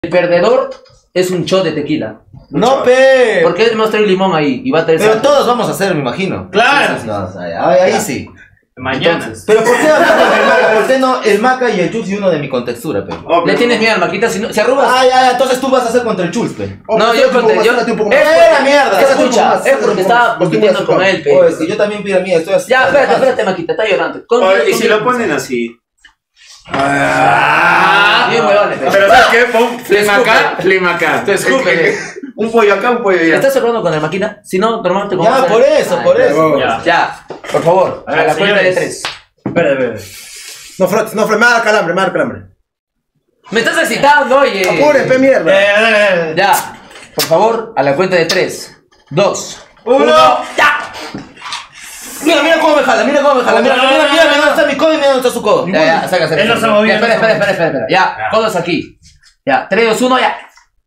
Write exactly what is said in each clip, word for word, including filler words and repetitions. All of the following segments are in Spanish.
El perdedor es un shot de tequila. No, pe. ¿Por qué hemos traído limón ahí? Y va a traer Pero sal. todos vamos a hacer, me imagino. Claro. Sí, sí, sí. No, ahí, ahí sí. Mañana. Entonces, Pero ¿por qué no hacemos el maca? ¿Por qué no el maca y el chus y uno de mi contextura, pe? Oh, le pero- tienes miedo al maquita, si no, se arrugas. Ah, ya, ya, entonces tú vas a hacer contra el chus, pe. Oh, No, pues, yo sácate un conté, poco yo- más, sácate un poco es más. ¡Eh, la mierda! Es Sácate un poco escucha, más, es sácate porque un poco estaba más. compitiendo con él, Oh, es pe. que yo también pida mía, estoy así. Ya, espérate, espérate, maquita, está llorando. Con- Oye, y con- si lo ponen así. Ah, bien huevones, pe. Pero ¿sabes qué? Pon flema escupe. acá, flema acá. Te escupe. Un pollo acá, un pollo allá. ¿Estás hablando con la máquina? Si no, normalmente como Ya, vas a- por eso, Ay, por ya. eso. Ya. Ya, por favor, A a, ver, la cuenta de señores. tres. Espera, espera. No frotes, no frotes, me da calambre, me da calambre. Me estás excitando, oye. Apure, pe mierda. Eh, Ya, por favor, a la cuenta de tres, dos, Uno. ya. Mira, mira cómo me jala, mira cómo me jala. Mira, No, mira, no, mira, no, mira dónde está mi codo y mira dónde está su codo. Ya, ya, saca, saca. Él no saca. se movía, Ya, espera, no se espera, espera, espera, espera. Ya, Ya. codos aquí. Ya, tres, dos, uno, ya.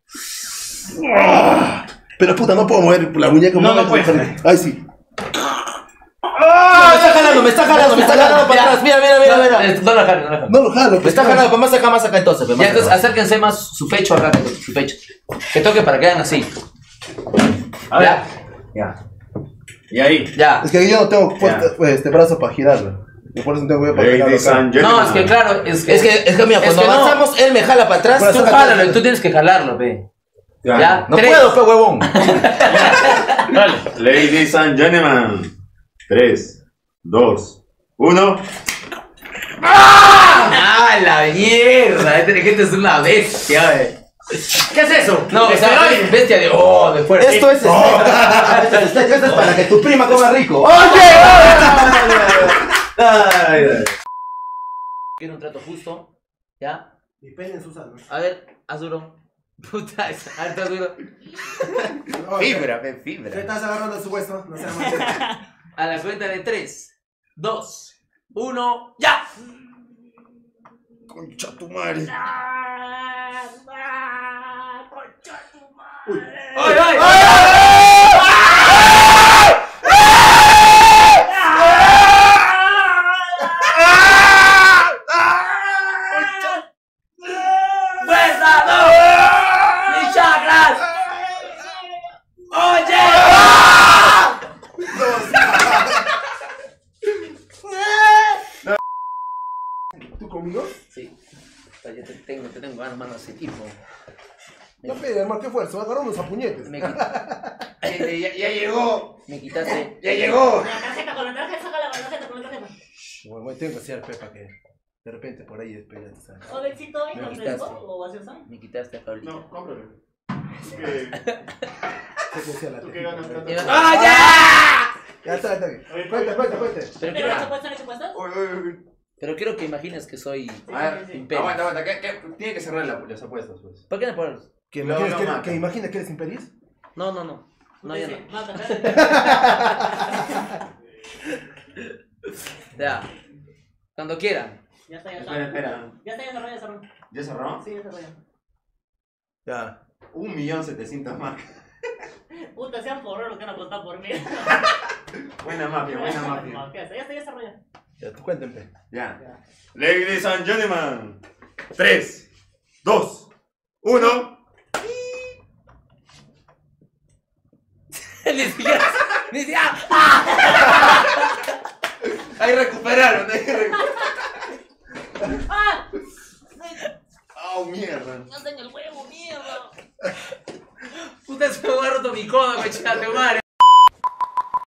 Pero puta, no puedo mover la muñeca. No, no mueve, puedes. mueve. Ay, sí. No, me está jalando, me está jalando, me está jalando para Ya. atrás. Mira, mira, mira, No, mira. eh, no lo jales, no lo jales. No lo jalo. Me está jalando, pues más acá, más acá entonces. pues, Ya, más entonces acá. acérquense más su pecho acá, su pecho. Que toque para que hagan así. A ver. Ya, ya, Y ahí. ya. Es que yo no tengo fuerte, pues, este brazo para girarlo. Y por eso no tengo para Ladies girarlo and acá. No, gentlemen. es que claro, es que, Es que, es que mira, Es cuando que no. avanzamos, él me jala para atrás. Bueno, tú sácate, jálalo y sácate. tú tienes que jalarlo, ve. Ya. Ya, No tres. puedo, pe huevón. Dale. Ladies and gentlemen. tres, dos, uno. ¡Ah, la mierda! Este gente es una bestia, ve. ¿Qué es eso? No, o sea, Esteroide. es bestia de oh, de fuerza. Esto es Esto es esto es para que tu prima coma rico. Ay, ay. Quiero un trato justo, ¿ya? Mi pene en sus anos. A ver, haz duro. Puta, es harto duro. Fibra, pe, ¿Qué fibra. estás agarrando su hueso? No seas machete. A la cuenta de tres, dos, uno, ¡ya! Concha tu madre. ¡Ay, ay! ¡Fuerza, no! ¡Mis chakras! ¡Oye! ¿Tú conmigo? Sí. Yo te tengo, te tengo ganas, mano, ese tipo. No pide, hermano, qué fuerza. Va a agarrar unos apuñetes. Me, quita- Gente, ya, ya llegó. me quitaste. Ya llegó. La tarjeta con la tarjeta, sácala con la tarjeta, con la tarjeta. Bueno, bueno, tengo que hacer Pepa que de repente por ahí despega. ¿Sabes? O Bexito, ¿y Me no quitaste. fresco? ¿O gaseosa? Me quitaste acá ahorita. No, cómprame. ¿Qué decía la ¿Tú qué tejita? ganas plata? Y- ¡Ah, ya! Ya está, está bien. Cuente, cuente, cuente. Pero ¿Pero quiero, hecho puestos, hecho puestos? Uy, uy, uy. pero quiero que imagines que soy A ver, imperio. aguanta, aguanta. ¿qué- qué? Tiene que cerrar la- las apuestas, pues. ¿Por qué no pones? ¿Que No, imagines no que, mata. que imagines que eres imperiz? No, no, no. No, ya no. Sí, mata, mata. Ya. Cuando quieran. Ya está, ya Espera, está. espera. Ya está, ya cerró, ya cerró. ¿Ya cerró? Sí, ya cerró ya. Ya. Un millón setecientos más. Puta, sean por los que han apostado por mí. Buena mafia, buena mafia. Ya está, ya está, ya cerró ya. Ya, tú cuéntenme. Ya. Ladies and gentlemen. tres, dos, uno. Ni siquiera. Ni siquiera. Ahí recuperaron, ahí recuperaron. ¡Ah! Oh, mierda. ¡No tengo el huevo, mierda! Puta, se me ha roto mi codo, me tu madre.